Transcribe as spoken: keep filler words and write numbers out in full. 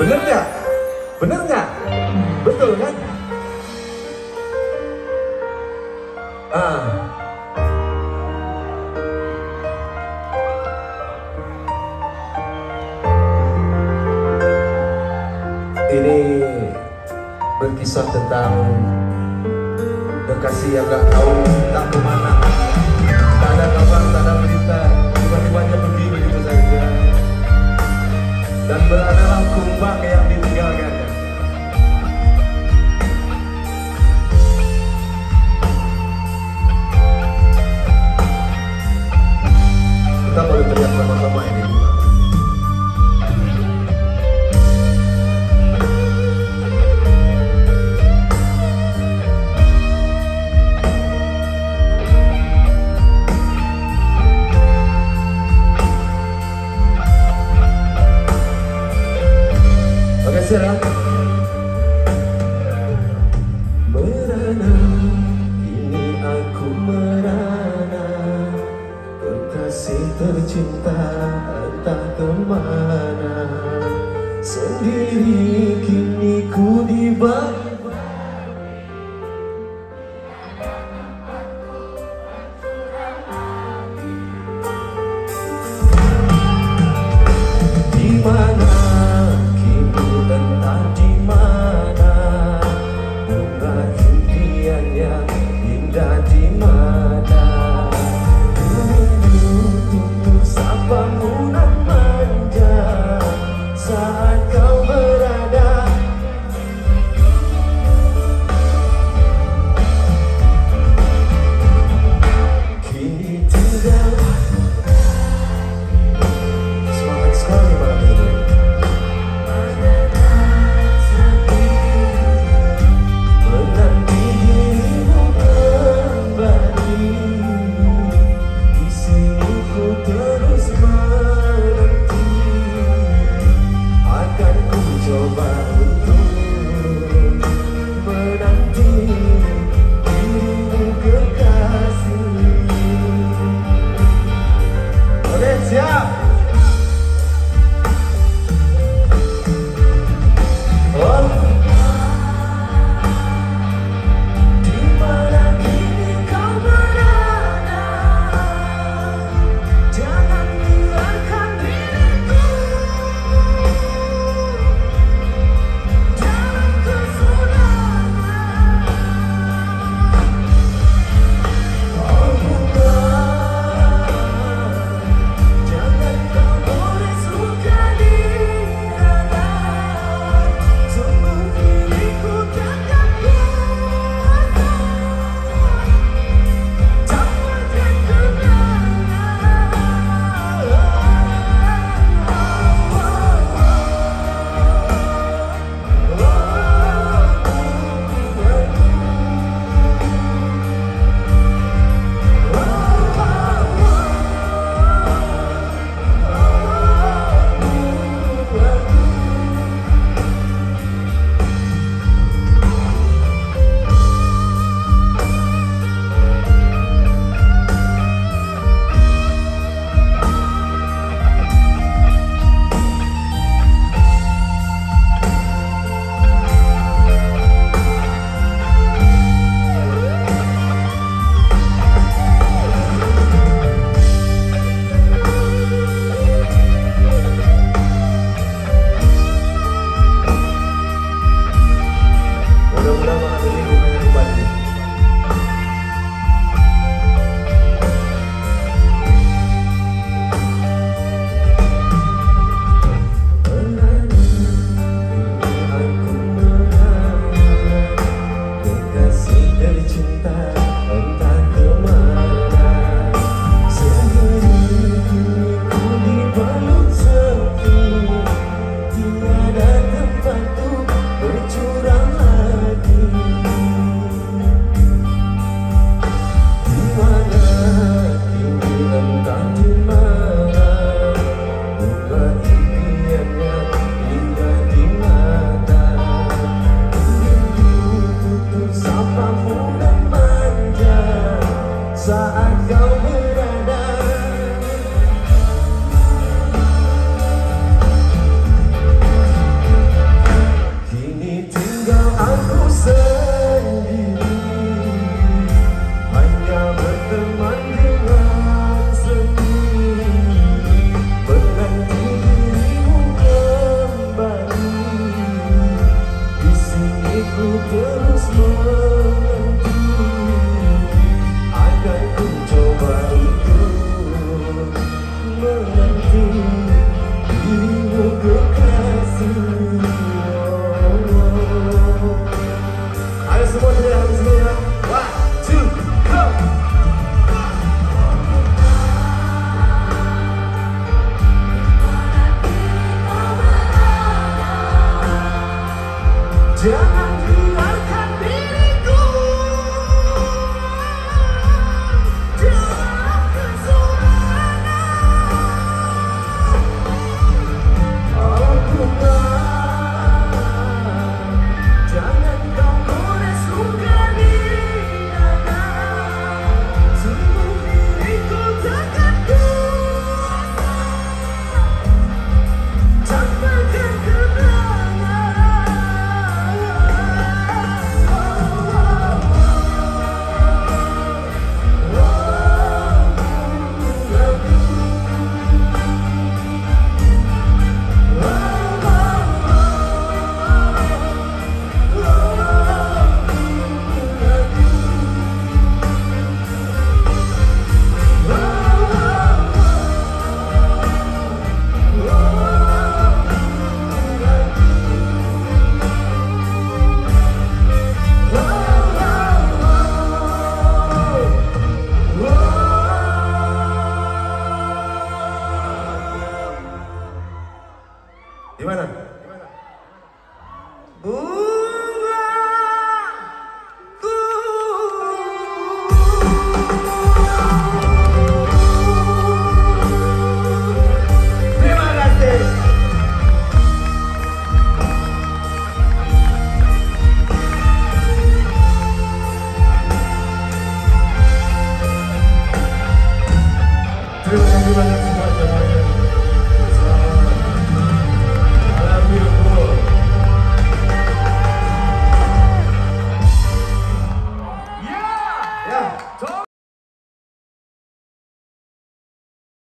Bener nggak? Bener nggak? Betul kan? Ah. Ini berkisah tentang kekasih yang gak tahu tak kemana, tak ada kabar, tak ada berita, tiba-tiba dia pergi begitu saja. Dan beradalah kumbang yang ditinggalkannya. Kita boleh teriak sama-sama ini. Merana, kini aku merana, kekasih tercinta entah kemana. Sendiri kini ku di balik di mana. Jangan biarkan diriku dalam kesorangan. Aku jangan kau gores luka di dada. Semua diriku takkan kuasa tanpa ketenangan. Gimana? Bungaku. Terima kasih. Terima kasih banyak.